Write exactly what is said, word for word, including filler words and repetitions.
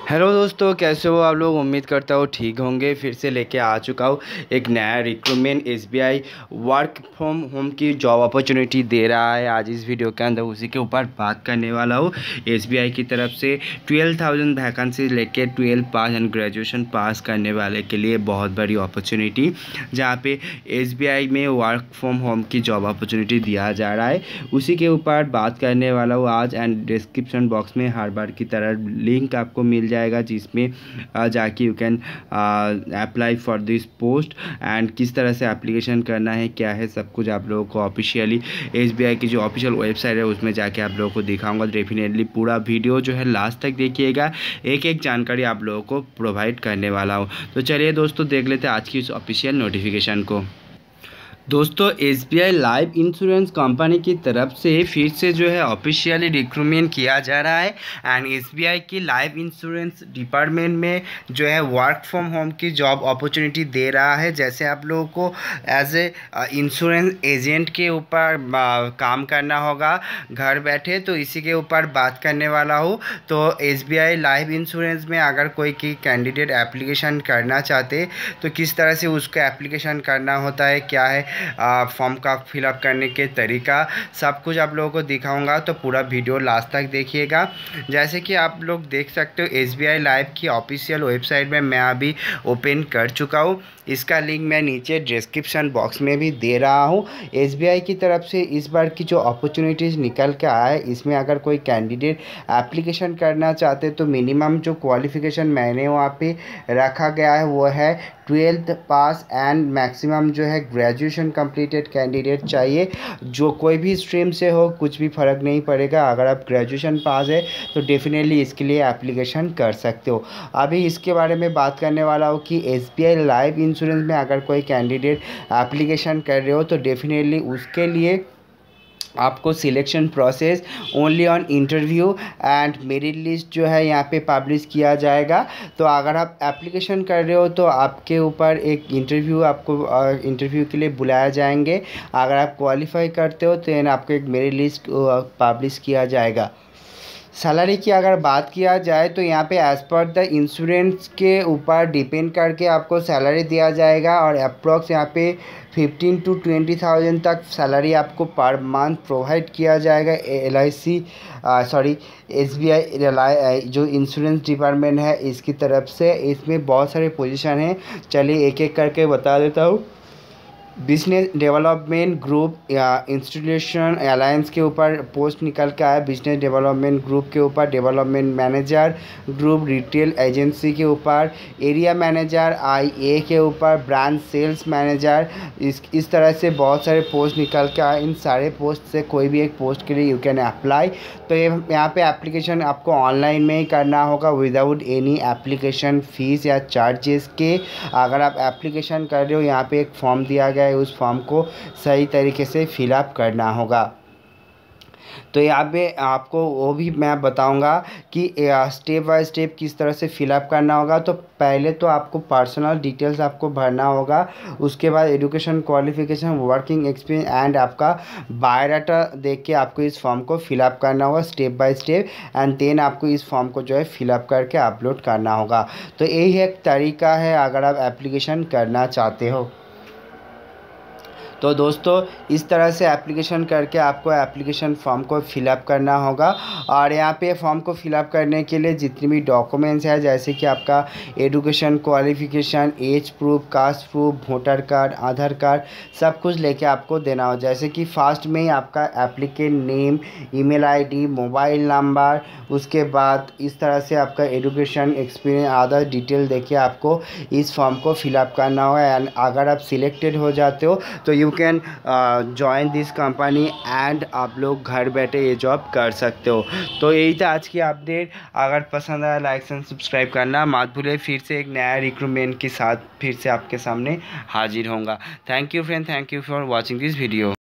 Hello दोस्तों, कैसे हो आप लोग। उम्मीद करता हूँ ठीक होंगे। फिर से लेके आ चुका हूँ एक नया recruitment. SBI work from home की जॉब अपॉर्चुनिटी दे रहा है। आज इस वीडियो के अंदर उसी के ऊपर बात करने वाला हूँ। एसबीआई की तरफ से ट्वेल्व थाउजेंड वैकेंसी लेके twelve pass and graduation pass करने वाले के लिए बहुत बड़ी अपॉर्चुनिटी, जहाँ पे एसबीआई में वर्क फ्रॉम होम की जॉब अपॉर्चुनिटी दिया जा रहा है। उसी के ऊपर बात करने वाला हूँ आज। एंड डिस्क्रिप्शन बॉक्स में हर बार की तरह लिंक आपको मिल जाएगा, जिसमें जाके you can apply for this post and किस तरह से एप्लीकेशन करना है, क्या है, सब कुछ आप लोगों को ऑफिशियली एसबीआई की जो ऑफिशियल वेबसाइट है उसमें जाके आप लोगों को दिखाऊंगा। डेफिनेटली पूरा वीडियो जो है लास्ट तक देखिएगा, एक एक जानकारी आप लोगों को प्रोवाइड करने वाला हूँ। तो चलिए दोस्तों, देख लेते हैं आज की इस ऑफिशियल नोटिफिकेशन को। दोस्तों, एसबीआई लाइफ इंश्योरेंस कंपनी की तरफ से फिर से जो है ऑफिशियली रिक्रूटमेंट किया जा रहा है। एंड एसबीआई की लाइफ इंश्योरेंस डिपार्टमेंट में जो है वर्क फ्रॉम होम की जॉब अपॉर्चुनिटी दे रहा है। जैसे आप लोगों को एज ए इंश्योरेंस एजेंट के ऊपर काम करना होगा घर बैठे, तो इसी के ऊपर बात करने वाला हूँ। तो एसबीआई लाइफ इंश्योरेंस में अगर कोई की कैंडिडेट एप्लीकेशन करना चाहते तो किस तरह से उसको एप्लीकेशन करना होता है, क्या है फॉर्म का फिलअप करने के तरीका, सब कुछ आप लोगों को दिखाऊंगा। तो पूरा वीडियो लास्ट तक देखिएगा। जैसे कि आप लोग देख सकते हो, एसबीआई लाइव की ऑफिशियल वेबसाइट में मैं अभी ओपन कर चुका हूँ। इसका लिंक मैं नीचे डिस्क्रिप्शन बॉक्स में भी दे रहा हूँ। एसबीआई की तरफ से इस बार की जो अपॉर्चुनिटीज़ निकल के आया है, इसमें अगर कोई कैंडिडेट एप्लीकेशन करना चाहते तो मिनिमम जो क्वालिफ़िकेशन मैंने वहाँ पे रखा गया है वो है ट्वेल्थ पास एंड मैक्सिमम जो है ग्रेजुएशन कंप्लीटेड कैंडिडेट चाहिए। जो कोई भी स्ट्रीम से हो, कुछ भी फ़र्क नहीं पड़ेगा। अगर आप ग्रेजुएशन पास है तो डेफिनेटली इसके लिए एप्लीकेशन कर सकते हो। अभी इसके बारे में बात करने वाला हूँ कि एसबीआई लाइफ इंश्योरेंस में अगर कोई कैंडिडेट एप्लीकेशन कर रहे हो तो डेफिनेटली उसके लिए आपको selection process only on interview and merit list जो है यहाँ पे पब्लिश किया जाएगा। तो अगर आप एप्लीकेशन कर रहे हो तो आपके ऊपर एक इंटरव्यू आपको इंटरव्यू के लिए बुलाया जाएंगे। अगर आप क्वालिफाई करते हो तो आपको एक मेरिट लिस्ट पब्लिश किया जाएगा। सैलरी की अगर बात किया जाए तो यहाँ पे एज़ पर द इंश्योरेंस के ऊपर डिपेंड करके आपको सैलरी दिया जाएगा, और अप्रॉक्स यहाँ पे फिफ्टीन टू ट्वेंटी थाउजेंड तक सैलरी आपको पर मंथ प्रोवाइड किया जाएगा। L I C sorry S B I जो इंश्योरेंस डिपार्टमेंट है इसकी तरफ से। इसमें बहुत सारे पोजीशन हैं, चलिए एक एक करके बता देता हूँ। बिजनेस डेवलपमेंट ग्रुप या इंस्टीट्यूशन अलायंस के ऊपर पोस्ट निकल के आया। बिजनेस डेवलपमेंट ग्रुप के ऊपर development manager, group retail agency के ऊपर एरिया मैनेजर, आई ए के ऊपर ब्रांच सेल्स मैनेजर। इस इस तरह से बहुत सारे पोस्ट निकल के आए। इन सारे पोस्ट से कोई भी एक पोस्ट के लिए यू कैन अप्लाई। तो ये यहाँ पे एप्लीकेशन आपको ऑनलाइन में ही करना होगा विदाउट एनी एप्लीकेशन फ़ीस या चार्जेस के। अगर आप एप्लीकेशन कर रहे हो, यहाँ पे एक फॉर्म दिया गया है, उस फॉर्म को सही तरीके से फिलअप करना होगा। तो यहाँ पे आपको वो भी मैं बताऊंगा कि स्टेप बाय स्टेप किस तरह से फिलअप करना होगा। तो पहले तो आपको पर्सनल डिटेल्स आपको भरना होगा, उसके बाद education qualification, working experience and आपका बायोडाटा देख के आपको इस फॉर्म को फिलअप करना होगा step by step. And then आपको इस फॉर्म को जो है फिलअप करके अपलोड करना होगा। तो यही एक तरीका है अगर आप एप्लीकेशन करना चाहते हो। तो दोस्तों, इस तरह से एप्लीकेशन करके आपको एप्लीकेशन फॉर्म को फिलअप करना होगा। और यहाँ पे फॉर्म को फिलअप करने के लिए जितनी भी डॉक्यूमेंट्स है, जैसे कि आपका education qualification, age proof, caste proof, voter card, Aadhaar card, सब कुछ लेके आपको देना हो। जैसे कि फर्स्ट में ही आपका applicant name, email ID, mobile number, उसके बाद इस तरह से आपका एजुकेशन एक्सपीरियंस, आधार डिटेल देके आपको इस फॉर्म को फिलअप करना होगा। एंड अगर आप सिलेक्टेड हो जाते हो तो you can join this company and आप लोग घर बैठे ये जॉब कर सकते हो। तो यही था आज की अपडेट। अगर पसंद आया लाइक एंड सब्सक्राइब करना मत भूले। फिर से एक नया रिक्रूटमेंट के साथ फिर से आपके सामने हाजिर होऊंगा। Thank you friend, thank you for watching this video.